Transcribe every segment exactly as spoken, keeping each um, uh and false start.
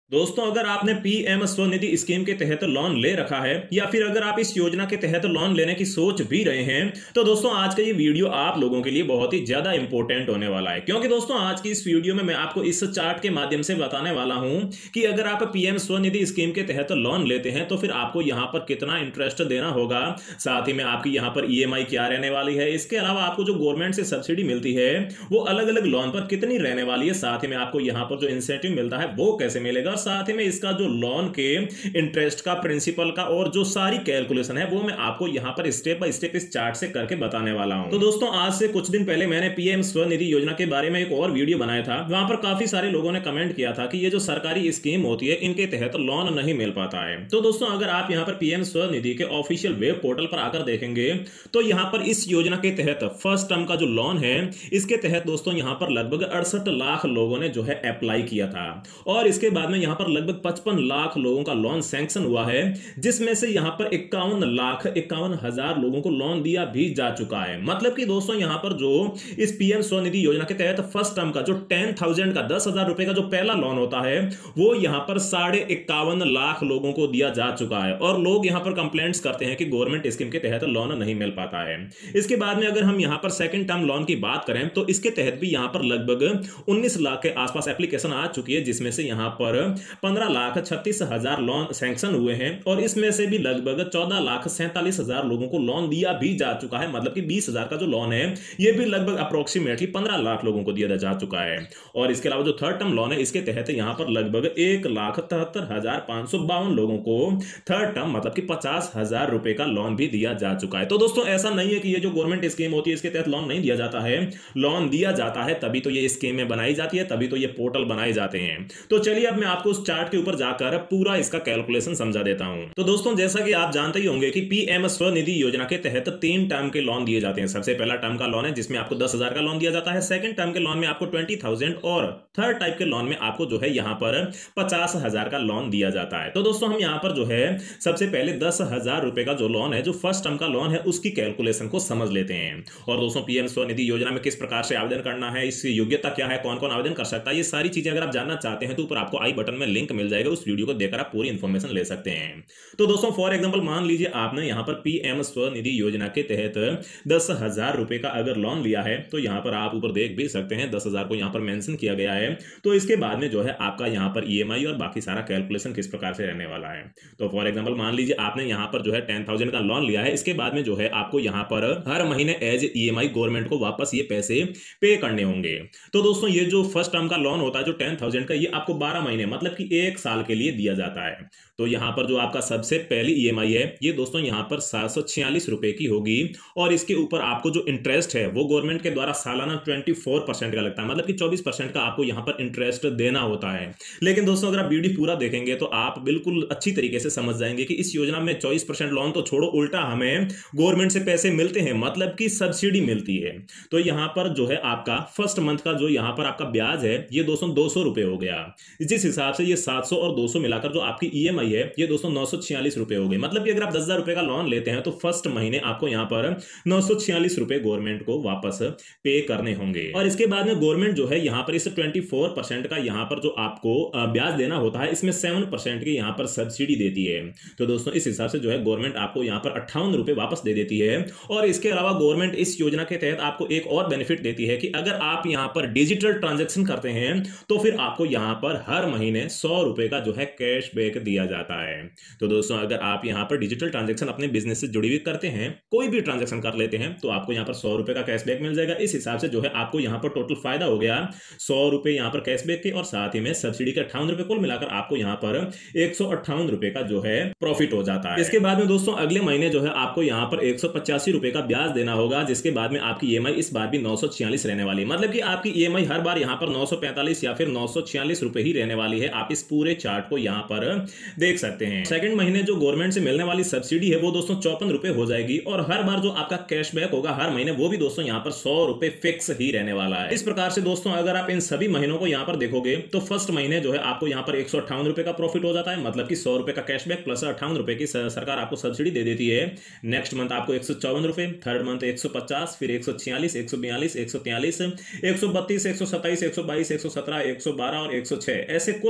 दोस्तों, अगर आपने पीएम स्वनिधि स्कीम के तहत लोन ले रखा है या फिर अगर आप इस योजना के तहत लोन लेने की सोच भी रहे हैं, तो दोस्तों आज का ये वीडियो आप लोगों के लिए बहुत ही ज्यादा इंपॉर्टेंट होने वाला है। क्योंकि दोस्तों आज की इस वीडियो में मैं आपको इस चार्ट के माध्यम से बताने वाला हूं कि अगर आप पीएम स्वनिधि स्कीम के तहत लोन लेते हैं तो फिर आपको यहां पर कितना इंटरेस्ट देना होगा, साथ ही में आपकी यहां पर ईएमआई क्या रहने वाली है, इसके अलावा आपको जो गवर्नमेंट से सब्सिडी मिलती है वो अलग अलग लोन पर कितनी रहने वाली है, साथ ही में आपको यहां पर जो इंसेंटिव मिलता है वो कैसे मिलेगा, साथ ही में इसका जो लोन के इंटरेस्ट का, प्रिंसिपल का और जो सारी कैलकुलेशन है वो मैं आपको यहां पर स्टेप बाय स्टेप इस चार्ट से करके बताने वाला हूं। तो दोस्तों आज से कुछ दिन पहले मैंने पीएम स्वनिधि योजना के बारे में एक और वीडियो बनाया था। वहां पर काफी सारे लोगों ने कमेंट किया था कि ये जो सरकारी स्कीम होती है इनके तहत लोन नहीं मिल पाता है। तो दोस्तों अगर आप यहां पर पीएम स्वनिधि के ऑफिशियल वेब पोर्टल पर आकर देखेंगे तो यहां पर इस योजना के तहत फर्स्ट टर्म का जो लोन है इसके तहत दोस्तों यहां पर लगभग अड़सठ लाख लोगों ने जो है अप्लाई किया था और इसके बाद में यहां पर लगभग पचपन लाख लोगों का लोन सैंक्शन हुआ है, जिसमें से यहां पर इक्यावन लाख इक्यावन हजार लोगों को लोन दिया भी जा चुका है। मतलब कि दोस्तों यहां पर जो इस पीएम स्वनिधि योजना के तहत फर्स्ट टर्म का जो टेन थाउजेंड का दस हजार रुपए का जो पहला लोन होता है वो यहां पर साढ़े इक्यावन लाख लोगों को दिया जा चुका है और लोग यहां पर कंप्लेंट्स करते हैं कि गवर्नमेंट स्कीम के तहत लोन नहीं मिल पाता है। इसके बाद में अगर हम यहां पर सेकंड टर्म लोन की बात करें तो इसके तहत भी यहां पर लगभग उन्नीस लाख के आसपास एप्लीकेशन आ चुकी है, जिसमें से यहां पर पंद्रह लाख छत्तीस हजार लोन सैंक्शन हुए हैं और इसमें से भी लगभग चौदह लाख सैंतालीस हजार लोगों को लोन दिया भी जा चुका है। मतलब कि बीस हजार का जो लोन है ये भी लगभग अप्रोक्सीमेटली पंद्रह लाख लोगों को दिया जा चुका है। और इसके अलावा जो थर्ड टर्म लोन है इसके तहत यहां पर लगभग एक लाख तिहत्तर हजार पांच सौ बावन लोगों को थर्ड टर्म मतलब कि पचास हजार रुपए का लोन भी दिया जा चुका है। तो दोस्तों ऐसा नहीं है कि ये जो गवर्नमेंट स्कीम होती है इसके तहत लोन नहीं दिया जाता है, लोन दिया जाता है, तभी तो ये स्कीमें बनाई जाती है, तभी तो ये पोर्टल बनाए जाते हैं। तो चलिए अब मैं आपको उस चार्ट के ऊपर जाकर पूरा इसका कैलकुलेशन समझा देता हूं। तो दोस्तों जैसा कि आप जानते ही होंगे कि पीएम स्वनिधि योजना के तहत तीन टर्म के लोन दिए जाते हैं। सबसे पहला टर्म का लोन है जिसमें आपको दस हजार का लोन दिया जाता है, सेकंड टर्म के लोन में आपको ट्वेंटी थाउजेंड और थर्ड टाइप के लोन में आपको जो है यहां पर पचास हजार का लोन दिया जाता है। तो दोस्तों हम यहां पर जो है सबसे पहले दस हजार रुपए का जो लोन है, जो फर्स्ट टर्म का लोन है, उसकी कैलकुलेशन को समझ लेते हैं। और दोस्तों पीएम स्वनिधि योजना में किस प्रकार से आवेदन करना है, इसकी योग्यता क्या है, कौन कौन आवेदन कर सकता है, ये सारी चीजें अगर आप जानना चाहते हैं तो ऊपर आपको आई बटन में लिंक मिल जाएगा, उस वीडियो को देखकर आप पूरी इंफॉर्मेशन ले सकते हैं। तो दोस्तों फॉर एग्जांपल मान लीजिए आपने यहां पर पीएम स्वनिधि योजना के तहत दस हजार रुपए का अगर लोन लिया है, तो यहां पर आप ऊपर देख भी सकते हैं दस हजार को यहां पर मेंशन किया गया है। तो इसके बाद में जो है आपका यहां पर ईएमआई और बाकी सारा कैलकुलेशन किस प्रकार से रहने वाला है। तो फॉर एग्जांपल मान लीजिए आपने यहां पर जो है टेन थाउजेंड का लोन लिया है, इसके बाद में जो है आपको यहां पर हर महीने एज ईएमआई गवर्नमेंट को वापस ये पैसे पे करने होंगे। तो दोस्तों ये जो फर्स्ट टर्म का लोन होता है जो टेन थाउजेंड का, ये आपको बारह महीने मतलब कि एक साल के लिए दिया जाता है। तो यहां पर जो आपका सबसे पहली ईएमआई है ये दोस्तों यहां पर सात सौ छियालीस रुपए की होगी और इसके ऊपर आपको जो इंटरेस्ट है वो गवर्नमेंट के द्वारा सालाना चौबीस परसेंट का लगता है, मतलब कि चौबीस परसेंट का आपको यहां पर इंटरेस्ट देना होता है। लेकिन दोस्तों अगर आप वीडियो पूरा देखेंगे तो आप बिल्कुल अच्छी तरीके से समझ जाएंगे कि इस योजना में चौबीस परसेंट लोन तो छोड़ो, उल्टा हमें गवर्नमेंट से पैसे मिलते हैं, मतलब कि सब्सिडी मिलती है। तो यहां पर जो है आपका फर्स्ट मंथ का जो यहां पर आपका ब्याज है ये दोस्तों दो सौ रुपए हो गया। जिस हिसाब से ये सात सौ और दो सौ मिलाकर जो आपकी ईएमआई है ये दोस्तों नौ सौ छियालीस रुपए हो गए। मतलब कि अगर आप दस हजार रुपए का लोन लेते हैं तो फर्स्ट महीने आपको यहां पर नौ सौ छियालीस रुपए गवर्नमेंट को वापस पे करने होंगे। और इसके बाद में गवर्नमेंट जो है यहां पर इस चौबीस परसेंट का यहां पर जो आपको ब्याज देना होता है इसमें सात परसेंट की यहां पर सब्सिडी देती है। तो दोस्तों इस हिसाब से जो है गवर्नमेंट आपको यहां पर अट्ठावन रुपए वापस दे देती है। और इसके अलावा गवर्नमेंट इस योजना के तहत आपको एक और बेनिफिट देती है कि अगर आप यहां पर डिजिटल ट्रांजैक्शन करते हैं तो फिर आपको यहां पर हर महीने सौ रुपए का जो है कैशबैक दिया जाता है। तो दोस्तों अगर आप यहां पर डिजिटल ट्रांजैक्शन अपने बिजनेस से जुड़ी हुई करते हैं, कोई भी ट्रांजैक्शन कर लेते हैं, तो आपको यहां पर सौ रुपए का कैशबैक मिल जाएगा। इस हिसाब से जो है आपको यहां पर टोटल फायदा हो गया सौ रुपए यहां पर कैशबैक के और साथ ही में सब्सिडी के अट्ठावन रुपए, कुल मिलाकर आपको यहां पर एक सौ अट्ठावन रुपए का जो है प्रॉफिट हो जाता है। इसके बाद में दोस्तों अगले महीने जो है आपको यहां पर एक सौ पचासी रुपए का ब्याज देना होगा, जिसके बाद में आपकी ईएमआई इस बार भी नौ सौ छियालीस रहने वाली है। मतलब कि आपकी ईएमआई हर बार यहां पर नौ सौ पैंतालीस या फिर नौ सौ छियालीस रुपए ही रहने वाली है। आप इस पूरे चार्ट को यहां पर देख सकते हैं। सेकंड महीने जो गवर्नमेंट से मिलने वाली सब्सिडी है वो दोस्तों चौपन रुपए हो जाएगी और हर बार जो आपका कैशबैक होगा हर महीने वो भी दोस्तों यहां पर सौ रुपए फिक्स ही रहने वाला है। इस प्रकार से दोस्तों अगर आप इन सभी महीनों को यहां पर देखोगे तो फर्स्ट महीने जो है आपको यहां पर एक सौ अट्ठावन रुपए का प्रॉफिट हो जाता है, मतलब कि सौ रुपए का कैशबैक प्लस अट्ठावन रुपए की सरकार आपको सब्सिडी दे देती है। नेक्स्ट मंथ आपको एक सौ चौवन रुपए, थर्ड मंथ एक सौ पचास, फिर एक सौ छियालीस, एक सौ बयालीस, एक सौ तैंतालीस, एक सौ बत्तीस, एक सौ सत्ताईस, एक सौ बाईस, एक सौ सत्रह, एक सौ बारह और एक सौ छह, ऐसे कुल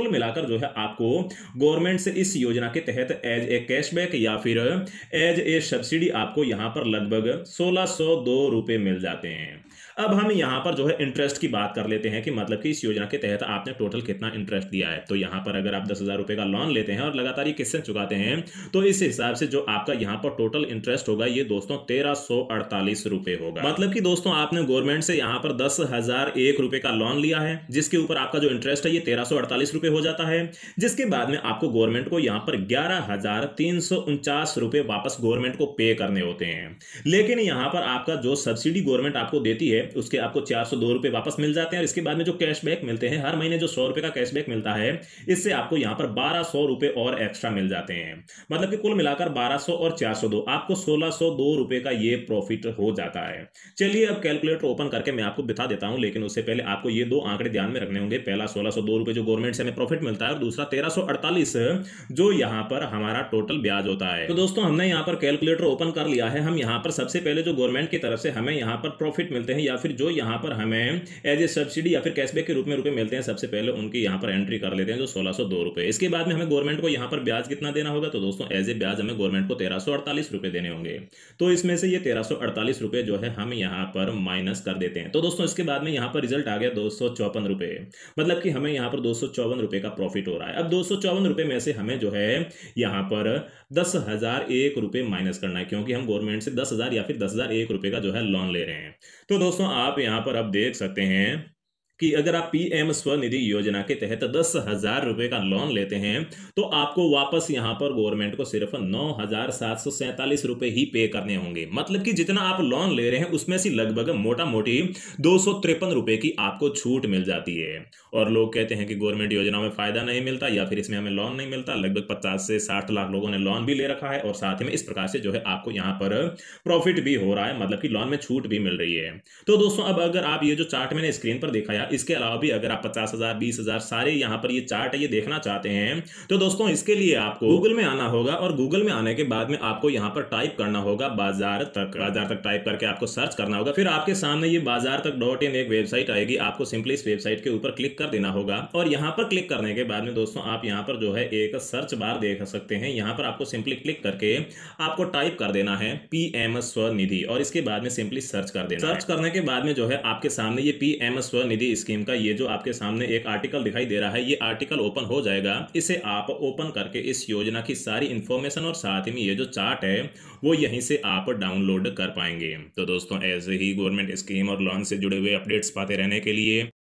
कुल मिलाकर जो है आपको गवर्नमेंट से इस योजना के तहत एज ए कैशबैक या फिर एज ए सब्सिडी आपको यहां पर लगभग सोलह सौ दो रुपए मिल जाते हैं। अब हम यहां पर जो है इंटरेस्ट की बात कर लेते हैं कि मतलब कि इस योजना के तहत आपने टोटल कितना इंटरेस्ट दिया है। तो यहां पर अगर आप दस हजार रुपए का लोन लेते हैं और लगातार ये किस्त चुकाते हैं तो इस हिसाब से जो आपका यहां पर टोटल इंटरेस्ट होगा ये दोस्तों तेरह सौ अड़तालीस रुपए होगा। मतलब कि दोस्तों आपने गवर्नमेंट से यहां पर दस हजार एक रुपए का लोन लिया है जिसके ऊपर आपका जो इंटरेस्ट है ये तेरह सौ अड़तालीस रुपए हो जाता है, जिसके बाद में आपको गवर्नमेंट को यहां पर ग्यारह हजार तीन सौ उनचास रुपए वापस गवर्नमेंट को पे करने होते हैं। लेकिन यहां पर आपका जो सब्सिडी गवर्नमेंट आपको देती है उसके आपको चार सौ दो रुपए वापस मिल जाते हैं और इसके बाद में जो कैशबैक मिलते हैं हर महीने जो सौ रुपए का कैशबैक मिलता है इससे आपको यहां पर बारह सौ रुपए और एक्स्ट्रा मिल जाते हैं। मतलब कि कुल मिलाकर बारह सौ और चार सौ दो आपको सोलह सौ दो रुपए का ये प्रॉफिट हो जाता है। चलिए अब कैलकुलेटर ओपन करके मैं आपको बता देता हूं, लेकिन उससे पहले आपको ये दो आंकड़े ध्यान में रखने होंगे। पहला सोलह सौ दो रुपए जो गवर्नमेंट से हमें प्रॉफिट मिलता है और दूसरा तेरह सौ अड़तालीस जो यहां पर हमारा टोटल ब्याज होता है। तो दोस्तों हमने यहां पर कैलकुलेटर ओपन कर लिया है। हम यहां पर सबसे पहले जो गवर्नमेंट की तरफ से हमें यहां पर प्रॉफिट मिलते हैं या फिर जो यहां पर हमें एज ए सब्सिडी या फिर कैशबैक के रूप में रुपए मिलते हैं सबसे पहले उनकी यहां पर एंट्री कर लेते हैं जो सोलह सौ दो रुपए। इसके बाद में हमें गवर्नमेंट को यहां पर ब्याज कितना देना होगा, तो दोस्तों एज ए ब्याज हमें गवर्नमेंट को तेरह सौ अड़तालीस रुपए देने होंगे। तो इसमें से ये तेरह सौ अड़तालीस रुपए जो है हम यहां पर माइनस कर देते हैं। तो दोस्तों इसके बाद में यहां पर रिजल्ट आ गया दो सौ चौपन रुपए, मतलब कि हमें यहां पर दो सौ चौवन रुपए का प्रॉफिट हो रहा है। अब दो सौ चौवन रुपए में से हमें जो है यहां पर दस हजार एक रुपए माइनस करना है क्योंकि हम गवर्नमेंट से दस हजार या फिर दस हजार एक रुपए का जो है लोन ले रहे हैं। तो दोस्तों आप यहां पर अब देख सकते हैं कि अगर आप पीएम स्वनिधि योजना के तहत दस हजार रुपए का लोन लेते हैं तो आपको वापस यहां पर गवर्नमेंट को सिर्फ नौ हजार सात सौ सैंतालीस रुपए ही पे करने होंगे। मतलब कि जितना आप लोन ले रहे हैं उसमें से लगभग मोटा मोटी दो सौ तिरपन रुपए की आपको छूट मिल जाती है। और लोग कहते हैं कि गवर्नमेंट योजना में फायदा नहीं मिलता या फिर इसमें हमें लोन नहीं मिलता। लगभग पचास से साठ लाख लोगों ने लोन भी ले रखा है और साथ में इस प्रकार से जो है आपको यहां पर प्रॉफिट भी हो रहा है, मतलब कि लोन में छूट भी मिल रही है। तो दोस्तों अब अगर आप ये जो चार्ट मैंने स्क्रीन पर दिखाया इसके अलावा भी अगर आप पचास हजार बीस हजार सारे यहां पर ये चार्ट है ये देखना चाहते हैं तो दोस्तों इसके लिए आपको गूगल में आना होगा और गूगल में आने के बाद में आपको यहां पर टाइप करना होगा बाजार तक। बाजार तक टाइप करके आपको सर्च करना होगा, फिर आपके सामने ये बाजार तक डॉट इन एक वेबसाइट आएगी। आपको सिंपली इस वेबसाइट के ऊपर क्लिक कर देना होगा और यहां पर क्लिक करने के बाद में दोस्तों आप यहां पर जो है एक सर्च बार देख सकते हैं। यहां पर आपको सिंपली क्लिक करके आपको टाइप कर देना है पीएम स्वनिधि और इसके बाद में सिंपली सर्च कर देना। सर्च करने के बाद में जो है आपके सामने ये पीएम स्वनिधि स्कीम का ये जो आपके सामने एक आर्टिकल दिखाई दे रहा है ये आर्टिकल ओपन हो जाएगा। इसे आप ओपन करके इस योजना की सारी इंफॉर्मेशन और साथ ही में ये जो चार्ट है वो यहीं से आप डाउनलोड कर पाएंगे। तो दोस्तों ऐसे ही गवर्नमेंट स्कीम और लोन से जुड़े हुए अपडेट्स पाते रहने के लिए